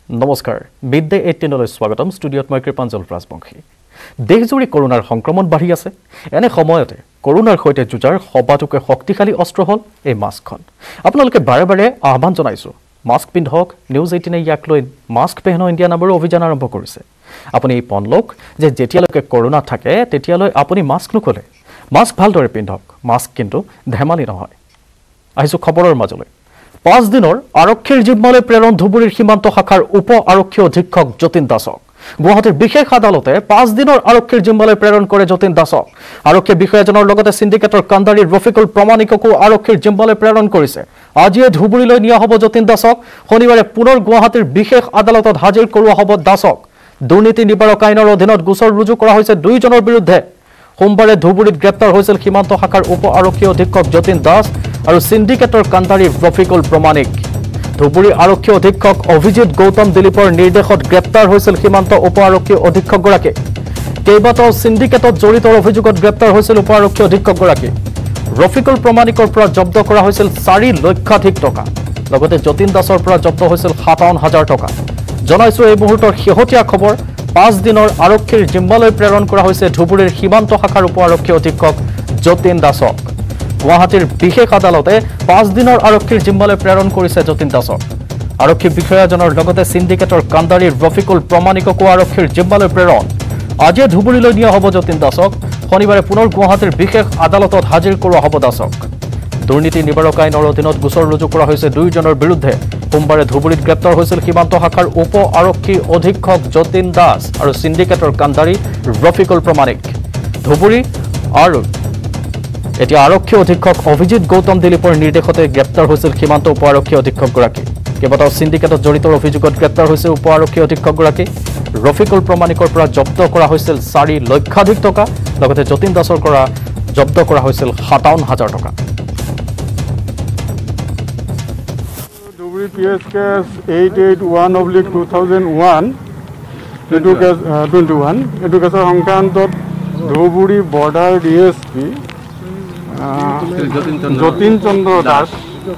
নমস্কাৰ Midday18 লৈ স্বাগতম ষ্টুডিঅত মই কৃপাঞ্জল ৰাজবংশী দেশজুৰি কৰোনাৰ সংক্ৰমণ বাঢ়ি আছে এনে সময়তে কৰোনাৰ সৈতে যুঁজাৰ সবাতোকে শক্তিশালী অস্ত্ৰ হল এই মাস্কখন আপোনালোকে বাৰে বাৰে আহ্বান জনাইছো মাস্ক পিন্ধক News18 ইয়াক লৈ মাস্ক পেহনো ইণ্ডিয়া নামৰ অভিযান আৰম্ভ কৰিছে আপুনি এই পনলোক যে যেতিয়ালৈকে কৰোনা থাকে তেতিয়ালৈ আপুনি মাস্ক নকলে মাস্ক ভালদৰে পিন্ধক মাস্ক কিন্তু ধেমালি নহয় আহিছো খবৰৰ মাজলৈ 5 দিনৰ আৰক্ষীৰ জিম্মালৈ প্ৰেৰণ ধুবুৰীৰ সীমান্ত শাখাৰ উপ আৰক্ষী অধীক্ষক যতীন দাসক গুৱাহাটীৰ বিশেষ আদালতে 5 দিনৰ আৰক্ষীৰ জিম্মালৈ প্ৰেৰণ কৰে যতীন দাসক আৰক্ষী বিষয়াজনৰ লগতে সিন্ডিকেটৰ কাণ্ডাৰীৰ ৰফিকুল প্ৰমাণিককো আৰক্ষীৰ জিম্মালৈ প্ৰেৰণ কৰিছে আজিয়ে ধুবুৰীলৈ নিয়া হ'ব যতীন দাসক শনিবাৰে পুনৰ গুৱাহাটীৰ বিশেষ আদালতত হাজিৰ কৰোৱা হ'ব দাসক দুৰ্নীতি নিবাৰক আইনৰ অধীনত গোচৰ ৰুজু কৰা হৈছে দুইজনৰ বিৰুদ্ধে সোমবাৰে ধুবুৰীত গ্ৰেপ্তাৰ হৈছিল সীমান্ত শাখাৰ উপ আৰক্ষী অধীক্ষক যতীন দাস আৰু সিন্ডিকেটৰ কাণ্ডাৰী ৰফিকুল প্ৰমাণিক ধুবুৰী আৰক্ষী অধীক্ষক অভিজিত গৌতম দিলীপৰ নিৰ্দেশত গ্ৰেপ্তাৰ হৈছিল সীমান্ত উপ আৰক্ষী অধীক্ষকগৰাকী কেইবাটাও সিন্ডিকেটত জড়িত অভিযোগত গ্ৰেপ্তাৰ হৈছিল উপ আৰক্ষী অধীক্ষকগৰাকী ৰফিকুল প্ৰমাণিকৰ পৰা জব্দ কৰা হৈছিল 4 লক্ষাধিক টকা লগতে যতীন দাসৰ পৰা জব্দ হৈছিল 57,000 টকা জনাইছো এই মুহূৰ্তৰ শেহতীয়া খবৰ 5 দিনৰ আৰক্ষীৰ জিম্মালৈ প্ৰেৰণ কৰা হৈছে ধুবুৰীৰ সীমান্ত শাখাৰ উপ আৰক্ষী অধীক্ষক যতীন দাসক গুৱাহাটীৰ বিশেষ আদালতে 5 দিনৰ আৰক্ষীৰ জিম্মালৈ প্ৰেৰণ কৰিছে যতীন দাসক আৰক্ষী বিষয়াজনৰ লগতে সিন্ডিকেটৰ কাণ্ডাৰী ৰফিকুল প্ৰমাণিককো আৰক্ষীৰ জিম্মালৈ প্ৰেৰণ আজি ধুবুৰীলৈ নিয়া হ'ব যতীন দাসক শনিবাৰে পুনৰ গুৱাহাটীৰ বিশেষ আদালতত হাজিৰ কৰোৱা হ'ব দাসক দুৰ্নীতি নিবাৰক আইনৰ অধীনত গোচৰ ৰুজু কৰা হৈছে দুইজনৰ বিৰুদ্ধে সোমবাৰে ধুবুৰীত গ্ৰেপ্তাৰ হৈছিল সীমান্ত শাখাৰ উপ আৰক্ষী অধীক্ষক যতীন দাস আৰু সিন্ডিকেটৰ কাণ্ডাৰী ৰফিকুল প্ৰমাণিক ধুবুৰী আৰু এতিয়া আৰক্ষী অধীক্ষক অভিজিত গৌতম দিলীপৰ নিৰ্দেশতে গ্ৰেপ্তাৰ হৈছিল সীমান্ত উপ আৰক্ষী অধীক্ষকগৰাকী কেইবাটাও সিন্ডিকেটত জড়িত অভিযোগত গ্ৰেপ্তাৰ হৈছে উপ আৰক্ষী অধীক্ষকগৰাকী ৰফিকুল প্ৰমাণিকৰ পৰা জব্দ কৰা হৈছিল 4 লক্ষাধিক টকা লগতে যতীন দাসৰ পৰা জব্দ কৰা হৈছিল 57,000 টকা Dhuburi PS case 881/2001 etu case 21 etu case সংক্ৰান্তত ধুবুৰী বৰ্ডাৰ DSP যতীন চন্দ্ৰ দাস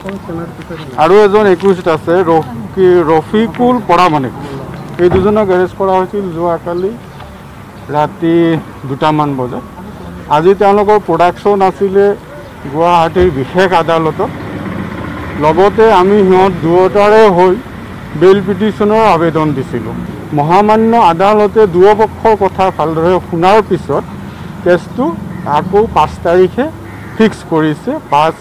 আৰু এজন একুইষ্ট আছে ৰফিকুল প্ৰমাণিক এই দুজনক এৰেষ্ট কৰা হৈছিল যোৱাকালি ৰাতি 2টামান বজাত আজি তেওঁলোকৰ প্ৰডাকশ্যন আছিলে গুৱাহাটীৰ বিশেষ আদালতত লগতে আমি সিহঁত দুয়োটাৰে হৈ বেল পিটিশ্যনৰ আবেদন দিছিলোঁ মহামান্য আদালতে দুয়োপক্ষৰ কথা ভালদৰে শুনাৰ পিছত কেছটো আকৌ 5 তাৰিখে ফিক্স কৰিছে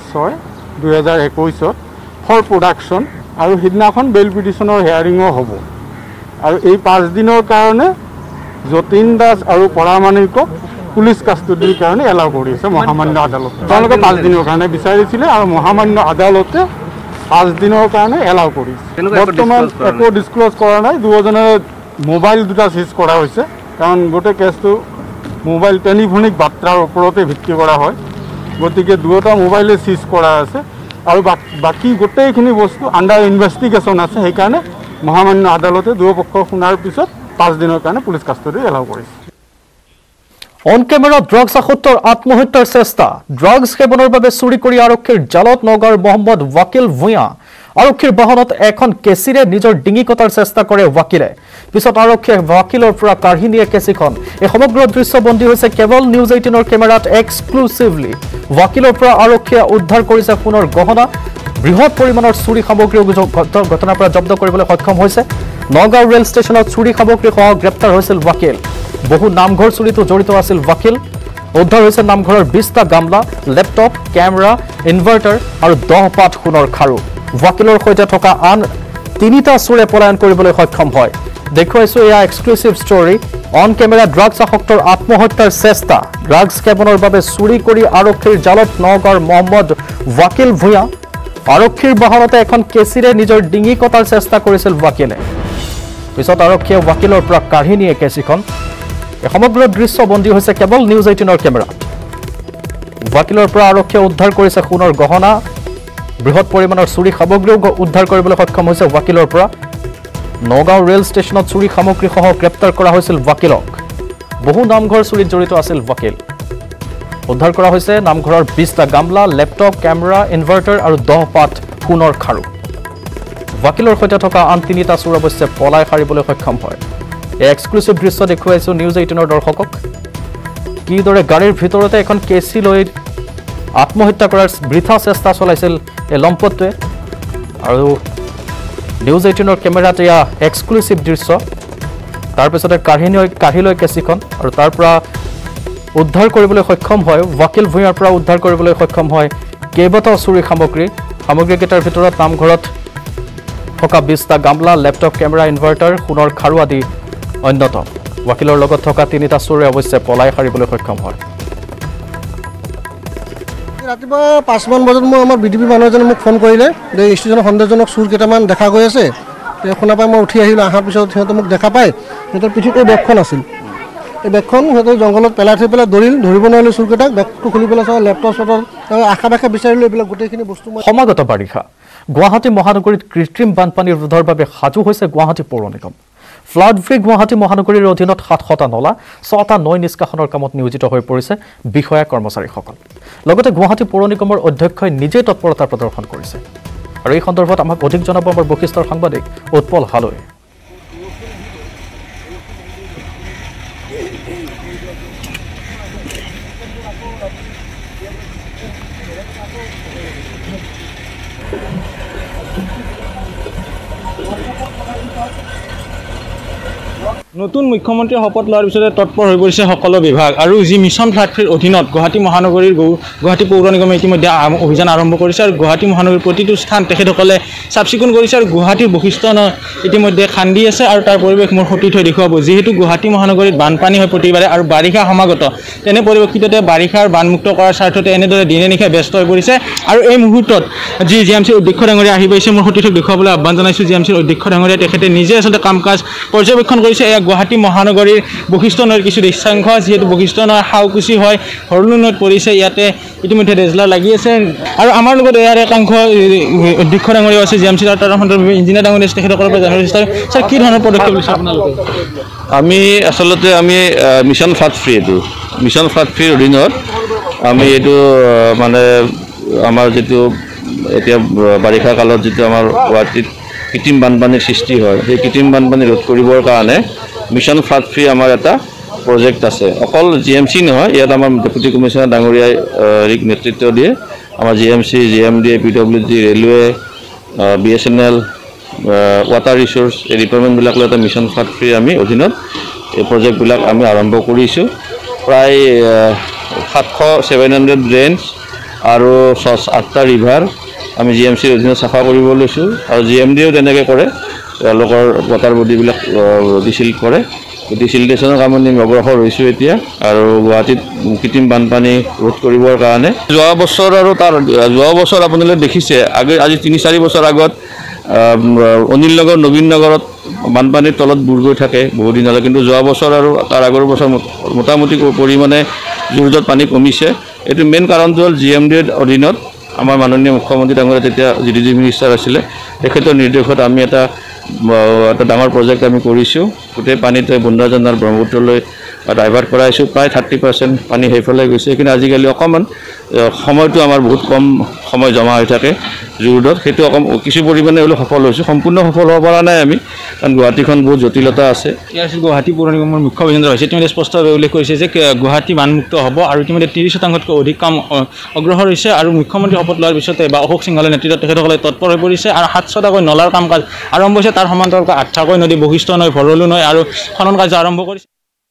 5/6/2021 ফৰ প্ৰডাকশ্যন আৰু সিদিনাখন বেল পিটিশ্যনৰ হেয়াৰিঙো হ'ব আৰু এই 5 দিনৰ কাৰণে যতীন দাস আৰু প্ৰমাণিকক পুলিচ কাষ্টডিৰ কাৰণে এলাউ কৰিছে মহামান্য আদালতে তেওঁলোকে 5 দিনৰ কাৰণে বিচাৰিছিলে আৰু মহামান্য আদালতে 5 দিনৰ কাৰণে এলাউ কৰিছে বৰ্তমান একো ডিসক্লোজ কৰা নাই দুজনৰ মোবাইল দুটা সিজ কৰা হৈছে কাৰণ গোটেই কেছটো মোবাইল টেলিফোনিক বাৰ্তাৰ ওপৰতে ভিত্তি কৰা হয় গতিকে দুটা মোবাইলে সিজ কৰা আছে আৰু বাকি গোটেইখিনি বস্তু আন্ডাৰ ইনভেষ্টিগেশ্যন আছে সেইকাৰণে মহামান্য আদালতে দুয়োপক্ষ শুনাৰ পিছত 5 দিনৰ কাৰণে পুলিচ কাষ্টডি এলাউ কৰিছে অন কেমেৰা ড্ৰাগছ আসত্তৰ আত্মহত্যাৰ চেষ্টা ড্ৰাগছ সেৱনৰ বাবে চুৰি কৰি আৰক্ষীৰ জালত নগাঁৱৰ মহম্মদ ৱাকিল ভূঞা আৰক্ষীৰ বাহনত এখন কেচিৰে নিজৰ ডিঙি কটাৰ চেষ্টা কৰে ৱাকিলে পিছত আৰক্ষীয়ে ৱাকিলৰ পৰা কাঢ়ি নিয়ে কেচিখন এই সমগ্ৰ দৃশ্য বন্দী হৈছে কেৱল News18ৰ কেমেৰাত এক্সক্লুসিভলি ৱাকিলৰ পৰা আৰক্ষীয়ে উদ্ধাৰ কৰিছে সোণৰ গহনা বৃহৎ পৰিমাণৰ চুৰি সামগ্ৰী ঘটনাৰ পৰা জব্দ কৰিবলৈ সক্ষম হৈছে নগাঁও ৰেল ষ্টেচনত চুৰি সামগ্ৰী সহ গ্ৰেপ্তাৰ হৈছিল ৱাকিল বহু নামঘৰ চুৰিতো জড়িত আছিল ৱাকিল উদ্ধাৰ হৈছে নামঘৰৰ 20টা গামলা লেপটপ কেমেৰা ইনভাৰ্টাৰ আৰু 10 পাত সোণৰ খাৰু ৱাকিলৰ সৈতে থকা আন 3টা চুৰে পলায়ন কৰিবলৈ সক্ষম হয় দেখুৱাইছো এয়া exclusive story on camera drugs আসক্তৰ আত্মহত্যাৰ চেষ্টা ড্ৰাগছ সেৱনৰ বাবে চুৰি কৰি আৰক্ষীৰ জালত নগাঁৱৰ মহম্মদ ৱাকিল ভূঞা আৰক্ষীৰ বাহনতে এখন কেচিৰে নিজৰ ডিঙি কটাৰ চেষ্টা কৰিছিল ৱাকিলে পিছত আৰক্ষীয়ে ৱাকিলৰ পৰা কাঢ়ি নিয়ে কেচিখন এই সমগ্ৰ দৃশ্য বন্দী হৈছে কেৱল News18ৰ কেমেৰাত ৱাকিলৰ পৰা আৰক্ষীয়ে উদ্ধাৰ কৰিছে সোণৰ গহনা বৃহৎ পৰিমাণৰ চুৰি সামগ্ৰী উদ্ধাৰ কৰিবলৈ সক্ষম হৈছে ৱাকিলৰ পৰা নগাঁও ৰেল ষ্টেচনত চুৰি সামগ্ৰী সহ গ্ৰেপ্তাৰ কৰা হৈছিল ৱাকিলক বহু নামঘৰ চুৰিত জড়িত আছিল ৱাকিল উদ্ধাৰ কৰা হৈছে নামঘৰৰ 20টা গামলা লেপটপ কেমেৰা ইনভাৰ্টাৰ আৰু 10 পাত সোণৰ খাৰু ৱাকিলৰ সৈতে থকা আন 3টা চোৰ অৱশ্যে পলাই সাৰিবলৈ সক্ষম হয় এই এক্সক্লুসিভ দৃশ্য দেখুৱাইছো নিউজ 18ৰ দৰ্শকক কিদৰে গাড়ীৰ ভিতৰতে এখন কেচি লৈ আত্মহত্যা কৰাৰ বৃথা চেষ্টা চলাইছিল এই লম্পটটোৱে আৰু নিউজ 18ৰ কেমেৰাত এয়া এক্সক্লুসিভ দৃশ্য তাৰ পিছতে কাঢ়ি লৈ কেচিখন আৰু তাৰ পৰা উদ্ধাৰ কৰিবলৈ সক্ষম হয় ৱাকিল ভূঞাৰ পৰা উদ্ধাৰ কৰিবলৈ সক্ষম হয় কেইবাটাও চুৰি সামগ্ৰীকেইটাৰ ভিতৰত নামঘৰত থকা 20টা গামলা লেপটপ কেমেৰা ইনভাৰ্টাৰ সোণৰ খাৰু আদি অন্যতম ৱাকিলৰ লগত থকা 3টা চোৰে অৱশ্যে পলাই সাৰিবলৈ সক্ষম হয় ৰাতিপুৱা 5 মান বজাত মই আমাৰ বিডিপি মানুহজনে মোক ফোন কৰিলে যে ষ্টেচনৰ সন্দেহজনক চুৰ কেইটামান দেখা গৈ আছে শুনা পাই মই উঠি আহিলোঁ অহাৰ পিছত সিহঁতে মোক দেখা পায় সিহঁতৰ পিঠিত এই বেগখন আছিল এই বেগখন সিহঁতে জংঘলত পেলাই থৈ পেলাই ধৰিব নোৱাৰিলে চুৰকেইটাক বেগটো খুলি পেলাই চাওঁ লেপটপ চটপ আশা পাশে বিচাৰিলোঁ এইবিলাক গোটেইখিনি বস্তু মই সমাগত বাৰিষা গুৱাহাটী মহানগৰীত কৃত্ৰিম বানপানী ৰোধৰ বাবে সাজু হৈছে গুৱাহাটী পৌৰ নিগম ফ্লাড ফ্ৰী গুৱাহাটী মহানগৰীৰ অধীনত 700টা নলা 6টা নৈ নিষ্কাশনৰ কামত নিয়োজিত হৈ পৰিছে বিষয়া কৰ্মচাৰীসকল লগতে গুৱাহাটী পৌৰ নিগমৰ অধ্যক্ষই নিজে তৎপৰতা প্ৰদৰ্শন কৰিছে আৰু এই সন্দৰ্ভত আমাক অধিক জনাব আমাৰ বৈশিষ্ট্যৰ সাংবাদিক উৎপল হালৈ নতুন মুখ্যমন্ত্ৰীৰ শপত লোৱাৰ পিছতে তৎপৰ হৈ পৰিছে সকলো বিভাগ আৰু যি মিছন ফ্লাড ফ্ৰীৰ অধীনত গুৱাহাটী মহানগৰীৰ গুৱাহাটী পৌৰ নিগমে ইতিমধ্যে অভিযান আৰম্ভ কৰিছে আৰু গুৱাহাটী মহানগৰীৰ প্ৰতিটো স্থান তেখেতসকলে চাফ চিকুণ কৰিছে আৰু গুৱাহাটীৰ বৈশিষ্ট্য ইতিমধ্যে খান্দি আছে আৰু তাৰ পৰিৱেশ মোৰ সতীৰ্থ হৈ দেখুৱাব যিহেতু গুৱাহাটী মহানগৰীত বানপানী হয় প্ৰতিবাৰে আৰু বাৰিষা সমাগত তেনে পৰিৱেশিততে বাৰিষাৰ বানমুক্ত কৰাৰ স্বাৰ্থতে এনেদৰে দিনে নিশাই ব্যস্ত হৈ পৰিছে আৰু এই মুহূৰ্তত যি জিএমচিৰ অধ্যক্ষ ডাঙৰীয়া আহি পাইছে মোৰ সতীৰ্থক দেখুৱাবলৈ আহ্বান জনাইছোঁ জিএমচিৰ অধ্যক্ষ ডাঙৰীয়া তেখেতে নিজে আচলতে কাম কাজ পৰ্যবেক্ষণ কৰিছে গুৱাহাটী মহানগৰীৰ বৈশিষ্ট্য নৈৰ কিছু দৃশ্যাংশ যিহেতু বৈশিষ্ট্য নৈ হাউকুচি হয় হৰলু নৈত পৰিছে ইয়াতে ইতিমধ্যে ডেজলাৰ লাগি আছে আৰু আমাৰ লগত ইয়াৰ একাংশ অধ্যক্ষ ডাঙৰীয়া আছে জিএমচি তাৰ সন্দৰ্ভত ইঞ্জিনিয়াৰ ডাঙৰীয়া আছে তেখেতসকলৰ পৰা জানিব বিচাৰিম ছাৰ কি ধৰণৰ পদক্ষেপ লৈছে আপোনালোকে আমি আচলতে মিছন ফ্লাড ফ্ৰী এইটো মিছন ফ্লাড ফ্ৰীৰ অধীনত আমি এইটো মানে আমাৰ যিটো এতিয়া বাৰিষা কালত যিটো আমাৰ গুৱাহাটীত কৃত্ৰিম বানপানীৰ সৃষ্টি হয় সেই কৃত্ৰিম বানপানী ৰোধ কৰিবৰ কাৰণে মিছন ফ্লাড ফ্ৰী আমাৰ এটা প্ৰজেক্ট আছে অকল জিএমচি নহয় ইয়াত আমাৰ ডেপুটি কমিশ্যনাৰ ডাঙৰীয়াই নেতৃত্ব দিয়ে আমাৰ GMC GMD PWD railway BSNL water resource এই ডিপাৰ্টমেণ্টবিলাক লৈ এটা মিছন ফ্লাড ফ্ৰী আমি অধীনত এই প্ৰজেক্টবিলাক আমি আৰম্ভ কৰিছোঁ প্ৰায় 700-700 ড্ৰেইনছ আৰু 8টা ৰিভাৰ আমি জিএমচিৰ অধীনত চাফা কৰিব লৈছোঁ আৰু জিএমডিও তেনেকৈ কৰে তেওঁলোকৰ ৱাটাৰ বডিবিলাক ডিচিল কৰে ডিচিল্টেশ্যনৰ কামত আমি অগ্ৰসৰ হৈছোঁ এতিয়া আৰু গুৱাহাটীত কৃত্ৰিম বানপানী ৰোধ কৰিবৰ কাৰণে যোৱা বছৰ আপোনালোকে দেখিছে আজি 3-4 বছৰ আগত অনিল নগৰ নবীন নগৰত বানপানীৰ তলত বুৰ গৈ থাকে বহু দিনলৈ কিন্তু যোৱা বছৰ আৰু তাৰ আগৰ বছৰ মোটামুটি পৰিমাণে জোৰজত পানী কমিছে এইটো মেইন কাৰণটো হ'ল জিএমডিৰ অধীনত আমাৰ মাননীয় মুখ্যমন্ত্ৰী ডাঙৰীয়া তেতিয়া জিডিজি মিনিষ্টাৰ আছিলে তেখেতৰ নিৰ্দেশত আমি এটা ডাঙৰ প্ৰজেক্ট আমি কৰিছোঁ গোটেই পানীটো বন্দাজানাৰ ব্ৰহ্মপুত্ৰলৈ ডাইভাৰ্ট কৰাইছোঁ প্ৰায় 30% পানী সেইফালে গৈছে কিন্তু আজিকালি অকণমান সময়টো আমাৰ বহুত কম সময় জমা হৈ থাকে জোৰদত সেইটো কিছু পৰিমাণে হ'লেও সফল হৈছোঁ সম্পূৰ্ণ সফল হ'ব পৰা নাই আমি কাৰণ গুৱাহাটীখন বহুত জটিলতা আছে ইয়াৰ গুৱাহাটী পৌৰ নিগমৰ মুখ্য অভিযন্তা হৈছে ইতিমধ্যে স্পষ্টভাৱে উল্লেখ কৰিছে যে গুৱাহাটী বানমুক্ত হ'ব আৰু ইতিমধ্যে 30%তকৈ অধিক কাম অগ্ৰসৰ হৈছে আৰু মুখ্যমন্ত্ৰী শপত লোৱাৰ পিছতে বা অশোক সিংহলৰ নেতৃত্বত তেখেতসকলে তৎপৰ হৈ পৰিছে আৰু 700টাকৈ নলাৰ কাম কাজ আৰম্ভ হৈছে তাৰ সমান্তৰালকৈ 8টাকৈ নদী বৈশিষ্ট্য নৈ ভৰলু নৈ আৰু খনন কাৰ্য আৰম্ভ কৰিছে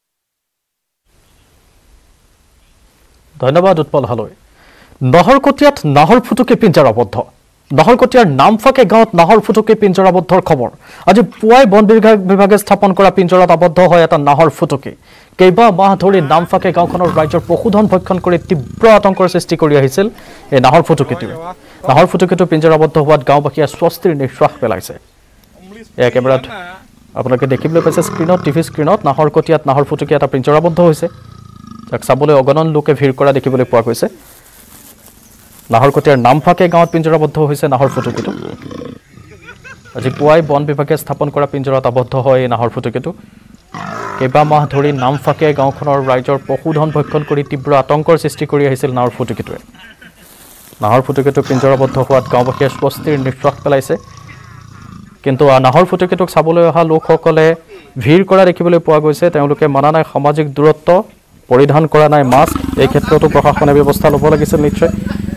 ধন্যবাদ উৎপল হালৈ নহৰকটীয়াত নাহৰ ফুটুকি পিঞ্জৰাবদ্ধ নহৰকটীয়াৰ নামফাকে গাঁৱত নাহৰ ফুটুকি পিঞ্জৰাবদ্ধৰ খবৰ আজি পুৱাই বন বিভাগে স্থাপন কৰা পিঞ্জৰাত আবদ্ধ হয় এটা নাহৰ ফুটুকি কেইবা মাহ ধৰি নামফাকে গাঁওখনৰ ৰাইজৰ পশুধন ভক্ষণ কৰি তীব্ৰ আতংকৰ সৃষ্টি কৰি আহিছিল এই নাহৰ ফুটুকিটো পিঞ্জৰাবদ্ধ হোৱাত গাঁওবাসীয়ে স্বস্তিৰ নিশ্বাস পেলাইছে এই কেমেৰাত আপোনালোকে দেখিবলৈ পাইছে স্ক্ৰীণত টিভি স্ক্ৰীণত নাহৰকটীয়াত নাহৰ ফুটুকি এটা পিঞ্জৰাবদ্ধ হৈছে যাক চাবলৈ অগণন লোকে ভিৰ কৰা দেখিবলৈ পোৱা গৈছে নাহৰকটীয়াৰ নামফাকে গাঁৱত পিঞ্জৰাবদ্ধ হৈছে নাহৰ ফুটুকিটো আজি পুৱাই বন বিভাগে স্থাপন কৰা পিঞ্জৰাত আবদ্ধ হয় এই নাহৰ ফুটুকিটো কেইবা মাহ ধৰি নামফাকে গাঁওখনৰ ৰাইজৰ পশুধন ভক্ষণ কৰি তীব্ৰ আতংকৰ সৃষ্টি কৰি আহিছিল নাহৰ ফুটুকিটো পিঞ্জৰাবদ্ধ হোৱাত গাঁওবাসীয়ে স্বস্তিৰ নিশ্বাস পেলাইছে কিন্তু নাহৰ ফুটুকিটোক চাবলৈ অহা লোকসকলে ভিৰ কৰা দেখিবলৈ পোৱা গৈছে তেওঁলোকে মানা নাই সামাজিক দূৰত্ব পৰিধান কৰা নাই মাস্ক এই ক্ষেত্ৰতো প্ৰশাসনে ব্যৱস্থা ল'ব লাগিছিল নিশ্চয়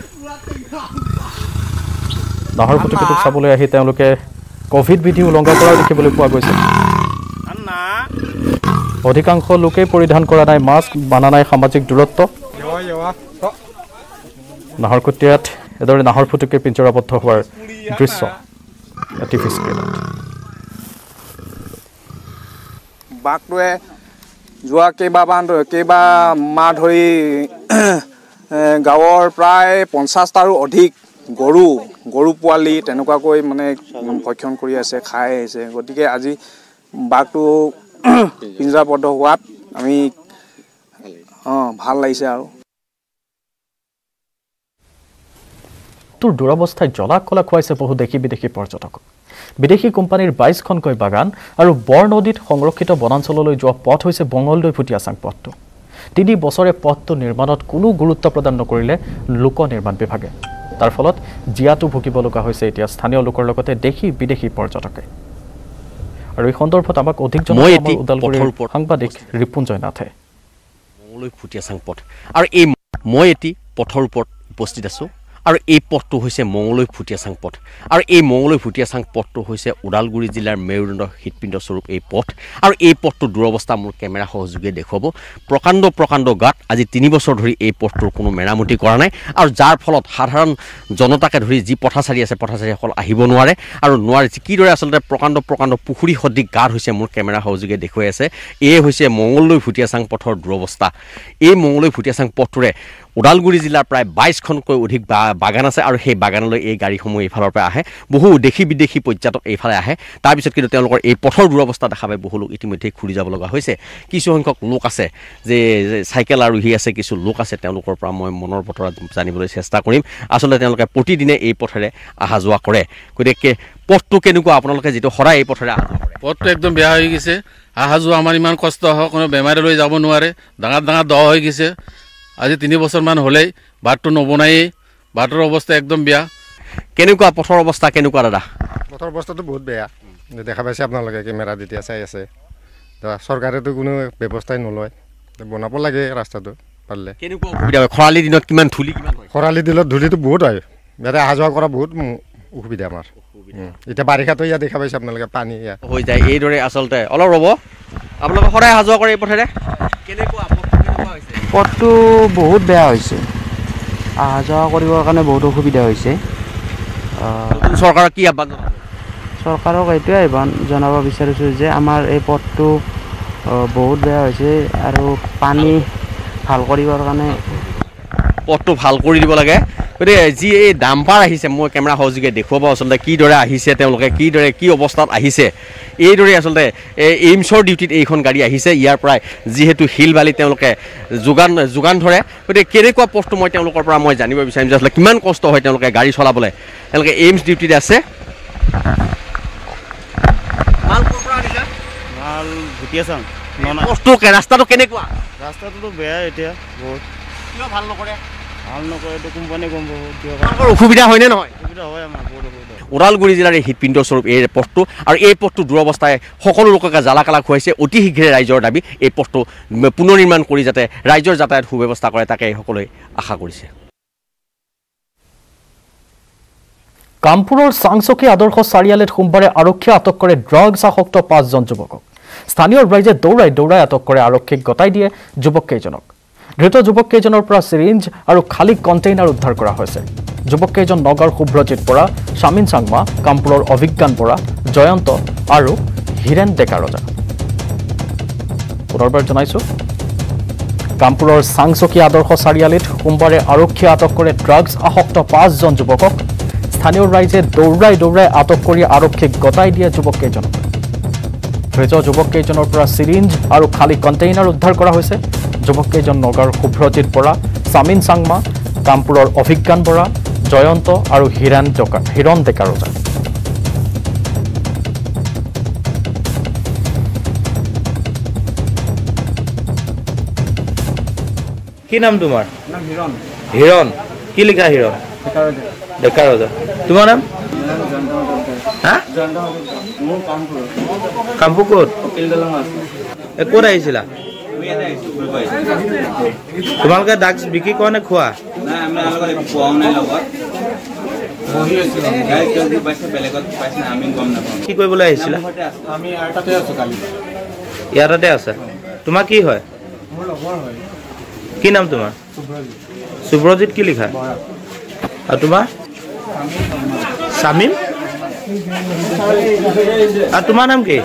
নাহৰ ফুটুকিটোক চাবলৈ আহি তেওঁলোকে কোভিড বিধি উলংঘা কৰা দেখিবলৈ পোৱা গৈছে অধিকাংশ লোকে পৰিধান কৰা নাই মাস্ক মানা নাই সামাজিক দূৰত্ব নাহৰকটীয়াত এদৰে নাহৰ ফুটুকিৰ পিঞ্জৰাবদ্ধ হোৱাৰ দৃশ্য টিভি স্ক্ৰীনত বাঘটোৱে যোৱা কেইবা মাহ ধৰি গাঁৱৰ প্ৰায় 50টাৰো অধিক গৰু পোৱালি তেনেকুৱাকৈ মানে ভক্ষণ কৰি আছে খাই আহিছে গতিকে আজি বাঘটো পিঞ্জৰাবদ্ধ হোৱাত আমি ভাল লাগিছে আৰু তোৰ দুৰৱস্থাই জলাকলা খুৱাইছে বহু দেশী বিদেশী পৰ্যটক বিদেশী কোম্পানীৰ 22খনকৈ বাগান আৰু বৰ নদীত সংৰক্ষিত বনাঞ্চললৈ যোৱা পথ হৈছে বঙলদৈ ফুটিয়াচাং পথটো 3 বছৰে পথটো নিৰ্মাণত কোনো গুৰুত্ব প্ৰদান নকৰিলে লোক নিৰ্মাণ বিভাগে তাৰ ফলত জিয়াটো ভুগিব লগা হৈছে এতিয়া স্থানীয় লোকৰ লগতে দেশী বিদেশী পৰ্যটকে আৰু এই সন্দৰ্ভত আমাক অধিক জনাব উদালগুৰিৰ সাংবাদিক ৰিপুঞ্জয় নাথে বঙলদৈ ফুটিয়াচাং পথ আৰু এই মই এটি পথৰ ওপৰত উপস্থিত আছো আৰু এই পথটো হৈছে মঙলদৈ ফুটিয়াচাং পথ আৰু এই মঙলদৈ ফুটিয়াচাং পথটো হৈছে ওদালগুৰি জিলাৰ মেৰুদণ্ড হৃদপিণ্ড স্বৰূপ এই পথ আৰু এই পথটো দুৰৱস্থা মোৰ কেমেৰা সহযোগে দেখুৱাব প্ৰকাণ্ড গাত আজি 3 বছৰ ধৰি এই পথটোৰ কোনো মেৰামতি কৰা নাই আৰু যাৰ ফলত সাধাৰণ জনতাকে ধৰি যি পথাচাৰী আছে পথাচাৰীসকল আহিব নোৱাৰে আৰু কিদৰে আচলতে প্ৰকাণ্ড পুখুৰী সদৃশ গাত হৈছে মোৰ কেমেৰা সহযোগে দেখুৱাই আছে এই হৈছে মঙলদৈ ফুটিয়াচাং পথৰ দুৰৱস্থা এই মঙলদৈ ফুটিয়াচাং পথটোৰে ওদালগুৰি জিলাৰ প্ৰায় 22খনকৈ অধিক বাগান আছে আৰু সেই বাগানলৈ এই গাড়ীসমূহ এইফালৰ পৰা আহে বহু দেশী বিদেশী পৰ্যটক এইফালে আহে তাৰ পিছত কিন্তু তেওঁলোকৰ এই পথৰ দুৰৱস্থা দেখা পাই বহু লোক ইতিমধ্যে ঘূৰি যাব লগা হৈছে কিছু সংখ্যক লোক আছে যে চাইকেল আৰোহী আছে কিছু লোক আছে তেওঁলোকৰ পৰা মই মনৰ বতৰা জানিবলৈ চেষ্টা কৰিম আচলতে তেওঁলোকে প্ৰতিদিনে এই পথেৰে অহা যোৱা কৰে গতিকে পথটো কেনেকুৱা আপোনালোকে যেটো সদায় এই পথেৰে অহা যোৱা কৰে পথটো একদম বেয়া হৈ গৈছে অহা যোৱা আমাৰ ইমান কষ্ট হয় কোনো বেমাৰী লৈ যাব নোৱাৰে ডাঙৰ দ হৈ গৈছে আজি 3 বছৰমান হ'লেই বাটটো নবনায়েই বাটৰ অৱস্থা একদম বেয়া কেনেকুৱা পথৰ অৱস্থা কেনেকুৱা দাদা পথৰ অৱস্থাটো বহুত বেয়া দেখা পাইছে আপোনালোকে কেমেৰা যেতিয়া চাই আছে চৰকাৰেতো কোনো ব্যৱস্থাই নলয় বনাব লাগে ৰাস্তাটো পাৰিলে কেনেকুৱা অসুবিধা হয় খৰালি দিনত কিমান ধূলি কিমান হয় খৰালি দিনত ধূলিটো বহুত হয় ইয়াতে অহা যোৱা কৰা বহুত অসুবিধা আমাৰ এতিয়া বাৰিষাতো ইয়াত দেখা পাইছে আপোনালোকে পানী ইয়াত হৈ যায় এইদৰে আচলতে অলপ ৰ'ব আপোনালোকে সদায় অহা যোৱা কৰে এই পথেৰে কেনেকুৱা হৈছে পথটো বহুত বেয়া হৈছে অহা যোৱা কৰিবৰ কাৰণে বহুত অসুবিধা হৈছে চৰকাৰক কি আহ্বান জনাব চৰকাৰক এইটোৱে আহ্বান জনাব বিচাৰিছোঁ যে আমাৰ এই পথটো বহুত বেয়া হৈছে আৰু পানী ভাল কৰিবৰ কাৰণে পথটো ভাল কৰি দিব লাগে গতিকে যি এই ডাম্পাৰ আহিছে মই কেমেৰা সহযোগে দেখুৱাব আচলতে কিদৰে আহিছে তেওঁলোকে কি অৱস্থাত আহিছে এইদৰে আচলতে এইমছৰ ডিউটিত এইখন গাড়ী আহিছে ইয়াৰ পৰাই যিহেতু শিল বালি তেওঁলোকে যোগান ধৰে গতিকে কেনেকুৱা পথটো মই তেওঁলোকৰ পৰা মই জানিব বিচাৰিম যে আচলতে কিমান কষ্ট হয় তেওঁলোকে গাড়ী চলাবলৈ তেওঁলোকে এইমছ ডিউটিত আছে ৰাস্তাটো কেনেকুৱা ৰাস্তাটোতো বেয়া এতিয়া বহুত কিয় ভাল নকৰে এইটো কোম্পানী গম অসুবিধা হয়নে নহয় অসুবিধা হয় আমাৰ বহুত অসুবিধা ওদালগুৰি জিলাৰ এই হৃদপিণ্ড স্বৰূপ এই পথটো আৰু এই পথটো দুৰৱস্থাই সকলো লোককে জ্বালাকালা খুৱাইছে অতি শীঘ্ৰে ৰাইজৰ দাবী এই পথটো পুনৰ নিৰ্মাণ কৰি যাতে ৰাইজৰ যাতায়াত সুব্যৱস্থা কৰে তাকে সকলোৱে আশা কৰিছে কামপুৰৰ চাংচকী আদৰ্শ চাৰিআলিত সোমবাৰে আৰক্ষীয়ে আটক কৰে ড্ৰাগছ আসক্ত 5জন যুৱকক স্থানীয় ৰাইজে দৌৰাই আটক কৰে আৰক্ষীক গতাই দিয়ে যুৱককেইজনক ধৃত যুৱককেইজনৰ পৰা চিৰিঞ্জ আৰু খালী কণ্টেইনাৰ উদ্ধাৰ কৰা হৈছে যুৱককেইজন নগৰ শুভ্ৰজিৎ বৰা শামিন চাংমা কামপুৰৰ অভিজ্ঞান বৰা জয়ন্ত আৰু হিৰেণ ডেকা ৰজা পুনৰবাৰ জনাইছোঁ কামপুৰৰ চাংচকী আদৰ্শ চাৰিআলিত সোমবাৰে আৰক্ষীয়ে আটক কৰে ড্ৰাগছ আসক্ত 5জন যুৱকক স্থানীয় ৰাইজে দৌৰাই আটক কৰি আৰক্ষীক গতাই দিয়ে যুৱককেইজনক ধৃত যুৱককেইজনৰ পৰা চিৰিঞ্জ আৰু খালী কণ্টেইনাৰ উদ্ধাৰ কৰা হৈছে যুৱককেইজন নগৰ শুভ্ৰজিৎ বৰা শামিন চাংমা কামপুৰৰ অভিজ্ঞান বৰা জয়ন্ত আৰু হিৰণ ডেকা ৰজা কি নাম তোমাৰ হিৰণ কি লিখা হিৰণ ডেকা ৰজা তোমাৰ নাম হা কামপুৰ ক'ত ক'ত আহিছিলা তোমালোকে ড্ৰাগছ বিক্ৰী কৰা নে খোৱা কি কৰিবলৈ আহিছিলা ইয়াতে আছে তোমাৰ কি হয় কি নাম তোমাৰ সুব্ৰজিত কি লিখা আৰু তোমাৰ শামিম আৰু তোমাৰ নাম কি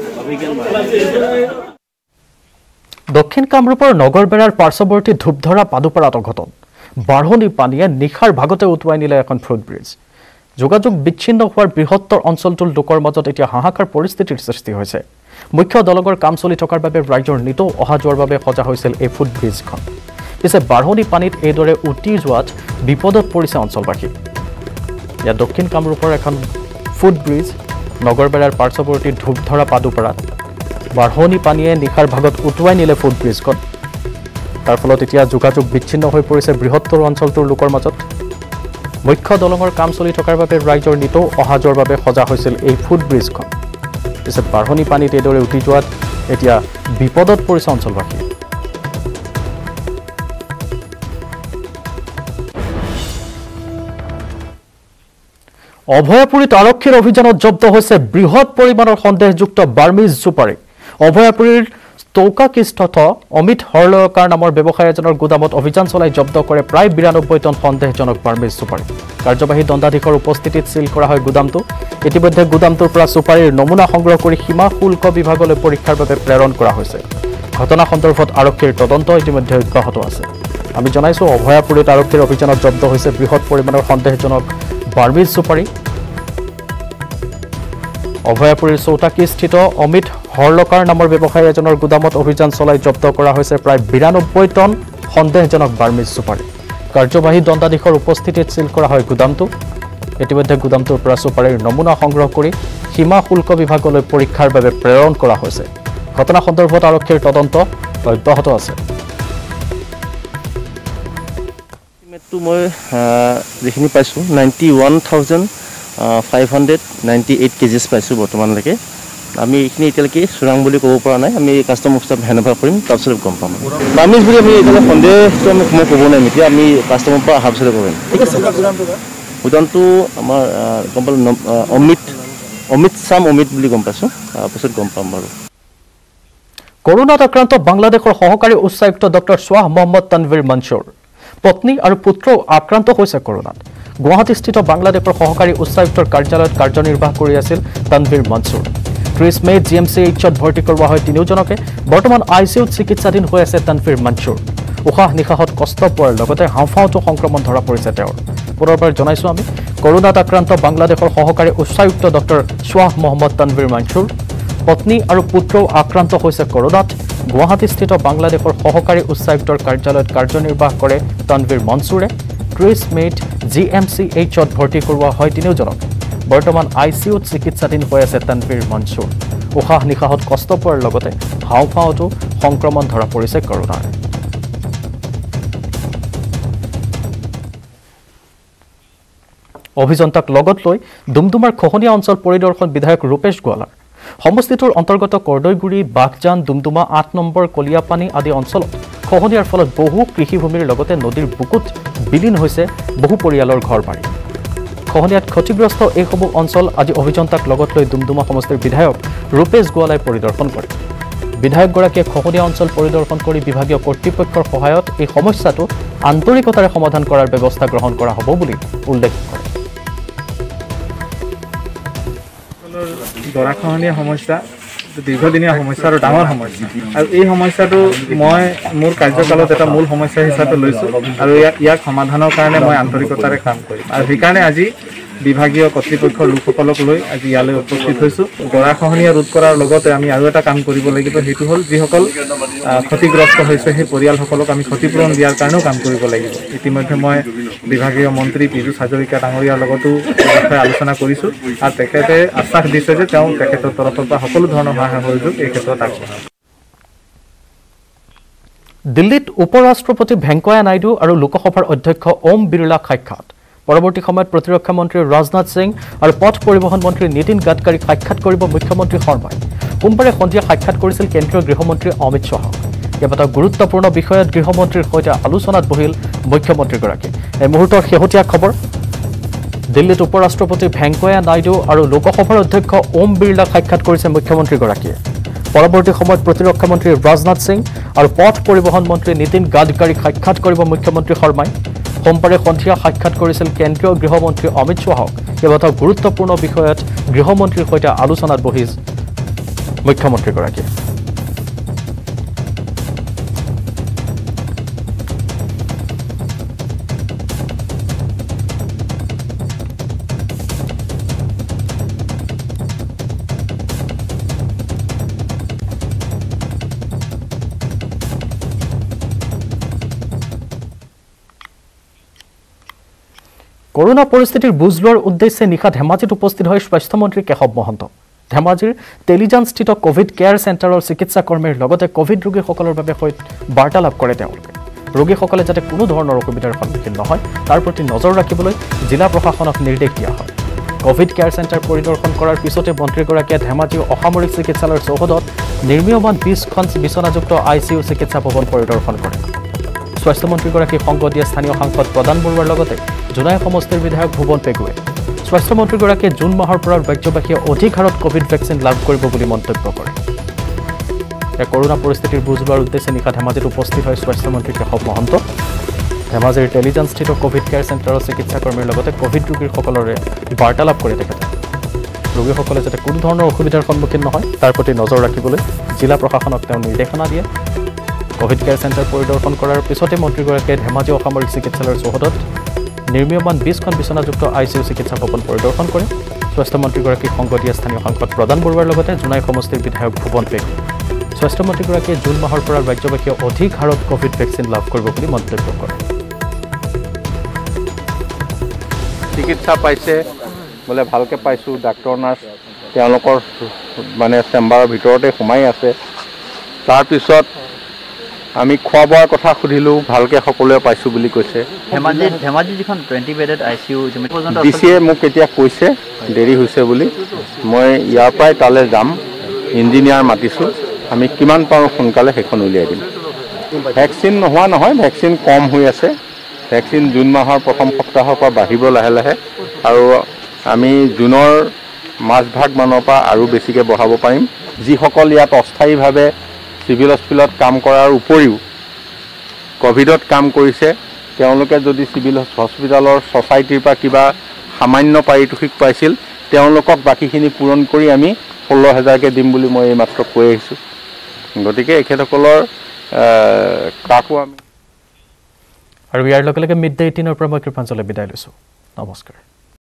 দক্ষিণ কামৰূপৰ নগৰবেৰাৰ পাৰ্শ্বৱৰ্তী ধূপধৰা পাদুপাৰাত অঘটন বাঢ়নি পানীয়ে নিশাৰ ভাগতে উটুৱাই নিলে এখন ফ্ৰুট ব্ৰিজ যোগাযোগ বিচ্ছিন্ন হোৱাৰ বৃহত্তৰ অঞ্চলটোৰ লোকৰ মাজত এতিয়া হাহাকাৰ পৰিস্থিতিৰ সৃষ্টি হৈছে মুখ্য দলঙৰ কাম চলি থকাৰ বাবে ৰাইজৰ নিতৌ অহা যোৱাৰ বাবে সজা হৈছিল এই ফুট ব্ৰিজখন পিছে বাঢ়নি পানীত এইদৰে উটি যোৱাত বিপদত পৰিছে অঞ্চলবাসী ইয়াত দক্ষিণ কামৰূপৰ এখন ফুট ব্ৰিজ নগৰবেৰাৰ পাৰ্শ্বৱৰ্তী ধূপধৰা পাদুপাৰাত বাঢ়নি পানীয়ে নিশাৰ ভাগত উটুৱাই নিলে ফুট ব্ৰিজখন তাৰ ফলত এতিয়া যোগাযোগ বিচ্ছিন্ন হৈ পৰিছে বৃহত্তৰ অঞ্চলটোৰ লোকৰ মাজত মুখ্য দলঙৰ কাম চলি থকাৰ বাবে ৰাইজৰ নিতৌ অহা যোৱাৰ বাবে সজা হৈছিল এই ফুট ব্ৰিজখন পিছে বাঢ়নি পানীত এইদৰে উটি যোৱাত এতিয়া বিপদত পৰিছে অঞ্চলবাসী অভয়াপুৰীত আৰক্ষীৰ অভিযানত জব্দ হৈছে বৃহৎ পৰিমাণৰ সন্দেহযুক্ত বাৰ্মিজ জুপাৰী অভয়াপুৰীৰ টৌকাকিস্থিত অমিত হৰলকাৰ নামৰ ব্যৱসায়ী এজনৰ গুদামত অভিযান চলাই জব্দ কৰে প্ৰায় ৯২ টন সন্দেহজনক বাৰ্মিজ চুপাৰী কাৰ্যবাহী দণ্ডাধীশৰ উপস্থিতিত সিল কৰা হয় গুদামটো ইতিমধ্যে গুদামটোৰ পৰা চুপাৰীৰ নমুনা সংগ্ৰহ কৰি সীমা শুল্ক বিভাগলৈ পৰীক্ষাৰ বাবে প্ৰেৰণ কৰা হৈছে ঘটনা সন্দৰ্ভত আৰক্ষীৰ তদন্ত ইতিমধ্যে অব্যাহত আছে আমি জনাইছো অভয়াপুৰীত আৰক্ষীৰ অভিযানত জব্দ হৈছে বৃহৎ পৰিমাণৰ সন্দেহজনক বাৰ্মিজ চুপাৰী অভয়াপুৰীৰ চৌতাকিস্থিত অমিত হৰলকাৰ নামৰ ব্যৱসায়ী এজনৰ গুদামত অভিযান চলাই জব্দ কৰা হৈছে প্ৰায় ৯২ টন সন্দেহজনক বাৰ্মিজ চুপাৰী কাৰ্যবাহী দণ্ডাধীশৰ উপস্থিতিত সিল কৰা হয় গুদামটো ইতিমধ্যে গুদামটোৰ পৰা চুপাৰীৰ নমুনা সংগ্ৰহ কৰি সীমা শুল্ক বিভাগলৈ পৰীক্ষাৰ বাবে প্ৰেৰণ কৰা হৈছে ঘটনা সন্দৰ্ভত আৰক্ষীৰ তদন্ত অব্যাহত আছে মই যিখিনি পাইছোঁ 91,598 কেজিছ পাইছোঁ বৰ্তমানলৈকে আমি এইখিনি এতিয়ালৈকে চোৰাং বুলি ক'ব পৰা নাই আমি কাষ্টমাৰ ষ্টাফ হেণ্ডঅভাৰ কৰিম তাৰপিছত গম পাম বাৰ্মিজ বুলি আমি এতিয়ালৈ সন্দেহটো মই ক'ব নোৱাৰিম এতিয়া আমি কাষ্টমাৰৰ পৰা অহাৰ পিছতে কৰিম ঠিক আছে গুদামটো আমাৰ গম পালোঁ অমিত বুলি গম পাইছোঁ তাৰপিছত গম পাম বাৰু কৰোনাত আক্ৰান্ত বাংলাদেশৰ সহকাৰী উচ্চায়ুক্ত ডক্টৰ শ্বাহ মহম্মদ তানভীৰ মনছুৰ পত্নী আৰু পুত্ৰ আক্ৰান্ত হৈছে কৰোনাত গুৱাহাটীস্থিত বাংলাদেশৰ সহকাৰী উচ্চায়ুক্তৰ কাৰ্যালয়ত কাৰ্যনিৰ্বাহ কৰি আছিল তানভীৰ মনছুৰ 30 মে GMCHত ভৰ্তি কৰোৱা হয় তিনিওজনকে বৰ্তমান ICUত চিকিৎসাধীন হৈ আছে তানভীৰ মনছুৰ উশাহ নিশাহত কষ্ট পোৱাৰ লগতে হাওঁফাওঁতো সংক্ৰমণ ধৰা পৰিছে তেওঁৰ পুনৰবাৰ জনাইছোঁ আমি কৰোনাত আক্ৰান্ত বাংলাদেশৰ সহকাৰী উচ্চায়ুক্ত ডক্টৰ শ্বাহ মহম্মদ তানভীৰ মনছুৰ পত্নী আৰু পুত্ৰও আক্ৰান্ত হৈছে কৰোনাত গুৱাহাটীস্থিত বাংলাদেশৰ সহকাৰী উচ্চায়ুক্তৰ কাৰ্যালয়ত কাৰ্যনিৰ্বাহ কৰে তানভীৰ মনছুৰে 30 মেত GMCHত ভৰ্তি কৰোৱা হয় তিনিওজনক বৰ্তমান ICUত চিকিৎসাধীন হৈ আছে তানভীৰ মনছুৰ উশাহ নিশাহত কষ্ট পোৱাৰ লগতে হাওঁফাওঁতো সংক্ৰমণ ধৰা পৰিছে কৰোনাৰ অভিযন্তাক লগত লৈ ডুমডুমাৰ খহনীয়া অঞ্চল পৰিদৰ্শন বিধায়ক ৰূপেশ গোৱালাৰ সমষ্টিটোৰ অন্তৰ্গত কৰদৈগুৰি বাঘজান ডুমডুমা 8 নম্বৰ কলিয়াপানী আদি অঞ্চলত খহনীয়াৰ ফলত বহু কৃষিভূমিৰ লগতে নদীৰ বুকুত বিলীন হৈছে বহু পৰিয়ালৰ ঘৰবাৰী খহনীয়াত ক্ষতিগ্ৰস্ত এইসমূহ অঞ্চল আজি অভিযন্তাক লগত লৈ ডুমডুমা সমষ্টিৰ বিধায়ক ৰূপেশ গোৱালাই পৰিদৰ্শন কৰে বিধায়কগৰাকীয়ে খহনীয়া অঞ্চল পৰিদৰ্শন কৰি বিভাগীয় কৰ্তৃপক্ষৰ সহায়ত এই সমস্যাটো আন্তৰিকতাৰে সমাধান কৰাৰ ব্যৱস্থা গ্ৰহণ কৰা হ'ব বুলি উল্লেখ কৰে গৰাখহনীয়া সমস্যা দীৰ্ঘদিনীয়া সমস্যা আৰু ডাঙৰ সমস্যা আৰু এই সমস্যাটো মই মোৰ কাৰ্যকালত এটা মূল সমস্যা হিচাপে লৈছোঁ আৰু ইয়াক সমাধানৰ কাৰণে মই আন্তৰিকতাৰে কাম কৰিম আৰু সেইকাৰণে আজি বিভাগীয় কৰ্তৃপক্ষৰ লোকসকলক লৈ আজি ইয়ালৈ উপস্থিত হৈছোঁ গৰাখহনীয়া ৰোধ কৰাৰ লগতে আমি আৰু এটা কাম কৰিব লাগিব সেইটো হ'ল যিসকল ক্ষতিগ্ৰস্ত হৈছে সেই পৰিয়ালসকলক আমি ক্ষতিপূৰণ দিয়াৰ কাৰণেও কাম কৰিব লাগিব ইতিমধ্যে মই বিভাগীয় মন্ত্ৰী পীযুষ হাজৰিকা ডাঙৰীয়াৰ লগতো বিষয়ে আলোচনা কৰিছোঁ আৰু তেখেতে আশ্বাস দিছে যে তেওঁ তেখেতৰ তৰফৰ পৰা সকলো ধৰণৰ সহায় সহযোগ এই ক্ষেত্ৰত আগবঢ়াব দিল্লীত উপ ৰাষ্ট্ৰপতি ভেংকয়া নাইডু আৰু লোকসভাৰ অধ্যক্ষ ওম বিৰলাক সাক্ষাৎ পৰৱৰ্তী সময়ত প্ৰতিৰক্ষা মন্ত্ৰী ৰাজনাথ সিং আৰু পথ পৰিবহণ মন্ত্ৰী নীতিন গাডকাৰীক সাক্ষাৎ কৰিব মুখ্যমন্ত্ৰী শৰ্মাই সোমবাৰে সন্ধিয়া সাক্ষাৎ কৰিছিল কেন্দ্ৰীয় গৃহমন্ত্ৰী অমিত শ্বাহক কেইবাটাও গুৰুত্বপূৰ্ণ বিষয়ত গৃহমন্ত্ৰীৰ সৈতে আলোচনাত বহিল মুখ্যমন্ত্ৰীগৰাকী এই মুহূৰ্তৰ শেহতীয়া খবৰ দিল্লীত উপৰাষ্ট্ৰপতি ভেংকয়া নাইডু আৰু লোকসভাৰ অধ্যক্ষ ওম বিৰলাক সাক্ষাৎ কৰিছে মুখ্যমন্ত্ৰীগৰাকীয়ে পৰৱৰ্তী সময়ত প্ৰতিৰক্ষা মন্ত্ৰী ৰাজনাথ সিং আৰু পথ পৰিবহণ মন্ত্ৰী নীতিন গাডকাৰীক সাক্ষাৎ কৰিব মুখ্যমন্ত্ৰী শৰ্মাই সোমবাৰে সন্ধিয়া সাক্ষাৎ কৰিছিল কেন্দ্ৰীয় গৃহমন্ত্ৰী অমিত শ্বাহক কেইবাটাও গুৰুত্বপূৰ্ণ বিষয়ত গৃহমন্ত্ৰীৰ সৈতে আলোচনাত বহিল মুখ্যমন্ত্ৰীগৰাকীয়ে কৰোনা পৰিস্থিতিৰ বুজ লোৱাৰ উদ্দেশ্যে নিশা ধেমাজিত উপস্থিত হয় স্বাস্থ্যমন্ত্ৰী কেশৱ মহন্ত ধেমাজিৰ টেলিজানস্থিত কোভিড কেয়াৰ চেণ্টাৰৰ চিকিৎসা কৰ্মীৰ লগতে কোভিড ৰোগীসকলৰ বাবে বাৰ্তালাপ কৰে তেওঁলোকে ৰোগীসকলে যাতে কোনো ধৰণৰ অসুবিধাৰ সন্মুখীন নহয় তাৰ প্ৰতি নজৰ ৰাখিবলৈ জিলা প্ৰশাসনক নিৰ্দেশ দিয়া হয় কোভিড কেয়াৰ চেণ্টাৰ পৰিদৰ্শন কৰাৰ পিছতে মন্ত্ৰীগৰাকীয়ে ধেমাজি অসামৰিক চিকিৎসালয়ৰ চৌহদত নিৰ্মীয়মান 20খন বিচনাযুক্ত ICU চিকিৎসা ভৱন পৰিদৰ্শন কৰে স্বাস্থ্যমন্ত্ৰীগৰাকীক সংগ দিয়া স্থানীয় সাংসদ প্ৰদান বৰুৱাৰ লগতে জোনাই সমষ্টিৰ বিধায়ক ভুৱন পেগুৱে স্বাস্থ্যমন্ত্ৰীগৰাকীয়ে জুন মাহৰ পৰা ৰাজ্যবাসীয়ে অধিক হাৰত কোভিড ভেকচিন লাভ কৰিব বুলি মন্তব্য কৰে কৰোনা পৰিস্থিতিৰ বুজ লোৱাৰ উদ্দেশ্যে নিশা ধেমাজিত উপস্থিত হয় স্বাস্থ্যমন্ত্ৰী কেশৱ মহন্ত ধেমাজিৰ টেলিজানস্থিত কোভিড কেয়াৰ চেণ্টাৰৰ চিকিৎসা কৰ্মীৰ লগতে কোভিড ৰোগীসকলৰে বাৰ্তালাপ কৰে তেখেতে ৰোগীসকলে যাতে কোনো ধৰণৰ অসুবিধাৰ সন্মুখীন নহয় তাৰ প্ৰতি নজৰ ৰাখিবলৈ জিলা প্ৰশাসনক তেওঁ নিৰ্দেশনা দিয়ে কোভিড কেয়াৰ চেণ্টাৰ পৰিদৰ্শন কৰাৰ পিছতে মন্ত্ৰীগৰাকীয়ে ধেমাজি অসামৰিক চিকিৎসালয়ৰ চৌহদত নিৰ্মীয়মান 20খন বিচনাযুক্ত ICU চিকিৎসা ভৱন পৰিদৰ্শন কৰে স্বাস্থ্যমন্ত্ৰীগৰাকীক সংগ দিয়া স্থানীয় সাংসদ প্ৰদান বৰুৱাৰ লগতে জোনাই সমষ্টিৰ বিধায়ক ভুৱন পেগু স্বাস্থ্যমন্ত্ৰীগৰাকীয়ে জুন মাহৰ পৰা ৰাজ্যবাসীয়ে অধিক হাৰত কোভিড ভেকচিন লাভ কৰিব বুলি মন্তব্য কৰে চিকিৎসা পাইছে বোলে ভালকৈ পাইছোঁ ডাক্তৰ নাৰ্ছ তেওঁলোকৰ মানে চেম্বাৰৰ ভিতৰতে সোমাই আছে তাৰপিছত আমি খোৱা বোৱাৰ কথা সুধিলোঁ ভালকৈ সকলোৱে পাইছোঁ বুলি কৈছে ধেমাজি যিখন 20 বেডেড ICU DCয়ে মোক এতিয়া কৈছে দেৰি হৈছে বুলি মই ইয়াৰ পৰাই তালৈ যাম ইঞ্জিনিয়াৰ মাতিছোঁ আমি কিমান পাৰোঁ সোনকালে সেইখন উলিয়াই দিম ভেকচিন নোহোৱা নহয় ভেকচিন কম হৈ আছে ভেকচিন জুন মাহৰ প্ৰথম সপ্তাহৰ পৰা বাঢ়িব লাহে লাহে আৰু আমি জুনৰ মাজভাগ মানৰ পৰা আৰু বেছিকৈ বঢ়াব পাৰিম যিসকল ইয়াত অস্থায়ীভাৱে চিভিল হস্পিটেলত কাম কৰাৰ উপৰিও কোভিডত কাম কৰিছে তেওঁলোকে যদি চিভিল হস্পিটেলৰ ছ'চাইটিৰ পৰা কিবা সামান্য পাৰিতোষিক পাইছিল তেওঁলোকক বাকীখিনি পূৰণ কৰি আমি 16,000কৈ দিম বুলি মই এইমাত্ৰ কৈ আহিছোঁ গতিকে এখেতসকলৰ কাকো আমি আৰু ইয়াৰ লগে লগে Midday 18 পৰা মই কৃপাঞ্জলে বিদায় লৈছোঁ নমস্কাৰ